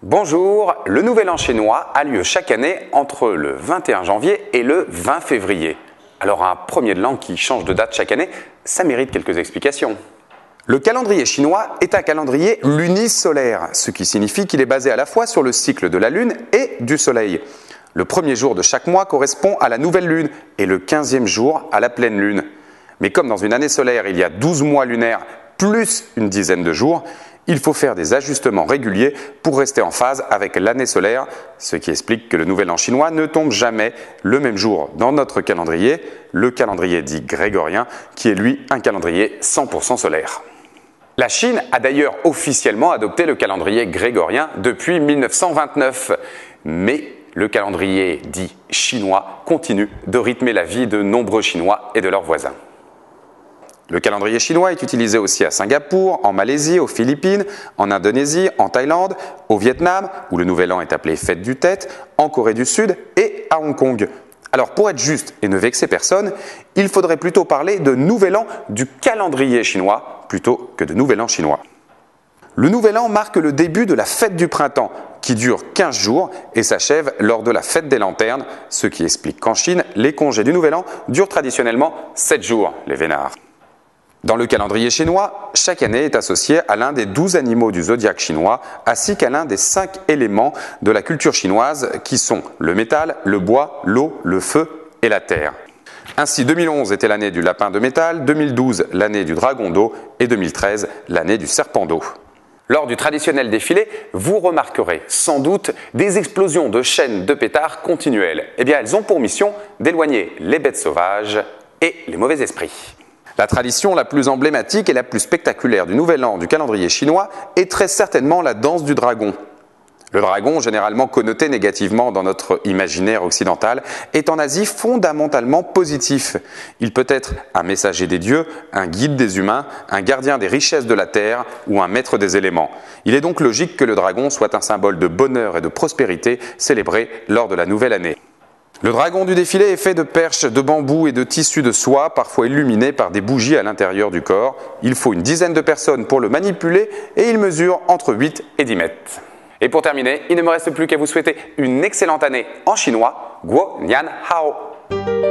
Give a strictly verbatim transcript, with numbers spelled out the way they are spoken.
Bonjour, le Nouvel An chinois a lieu chaque année entre le vingt et un janvier et le vingt février. Alors un premier de l'an qui change de date chaque année, ça mérite quelques explications. Le calendrier chinois est un calendrier lunisolaire, ce qui signifie qu'il est basé à la fois sur le cycle de la Lune et du Soleil. Le premier jour de chaque mois correspond à la nouvelle Lune et le quinzième jour à la pleine Lune. Mais comme dans une année solaire, il y a douze mois lunaires plus une dizaine de jours, il faut faire des ajustements réguliers pour rester en phase avec l'année solaire, ce qui explique que le Nouvel An chinois ne tombe jamais le même jour dans notre calendrier, le calendrier dit grégorien, qui est lui un calendrier cent pour cent solaire. La Chine a d'ailleurs officiellement adopté le calendrier grégorien depuis mille neuf cent vingt-neuf, mais le calendrier dit chinois continue de rythmer la vie de nombreux Chinois et de leurs voisins. Le calendrier chinois est utilisé aussi à Singapour, en Malaisie, aux Philippines, en Indonésie, en Thaïlande, au Vietnam, où le Nouvel An est appelé Fête du Tet, en Corée du Sud et à Hong Kong. Alors pour être juste et ne vexer personne, il faudrait plutôt parler de Nouvel An du calendrier chinois plutôt que de Nouvel An chinois. Le Nouvel An marque le début de la fête du printemps, qui dure quinze jours et s'achève lors de la fête des lanternes, ce qui explique qu'en Chine, les congés du Nouvel An durent traditionnellement sept jours, les vénards. Dans le calendrier chinois, chaque année est associée à l'un des douze animaux du zodiaque chinois, ainsi qu'à l'un des cinq éléments de la culture chinoise qui sont le métal, le bois, l'eau, le feu et la terre. Ainsi, deux mille onze était l'année du lapin de métal, deux mille douze l'année du dragon d'eau et deux mille treize l'année du serpent d'eau. Lors du traditionnel défilé, vous remarquerez sans doute des explosions de chaînes de pétards continuelles. Eh bien, elles ont pour mission d'éloigner les bêtes sauvages et les mauvais esprits. La tradition la plus emblématique et la plus spectaculaire du Nouvel An du calendrier chinois est très certainement la danse du dragon. Le dragon, généralement connoté négativement dans notre imaginaire occidental, est en Asie fondamentalement positif. Il peut être un messager des dieux, un guide des humains, un gardien des richesses de la terre ou un maître des éléments. Il est donc logique que le dragon soit un symbole de bonheur et de prospérité célébré lors de la nouvelle année. Le dragon du défilé est fait de perches de bambou et de tissus de soie, parfois illuminés par des bougies à l'intérieur du corps. Il faut une dizaine de personnes pour le manipuler et il mesure entre huit et dix mètres. Et pour terminer, il ne me reste plus qu'à vous souhaiter une excellente année en chinois. Guo Nian Hao.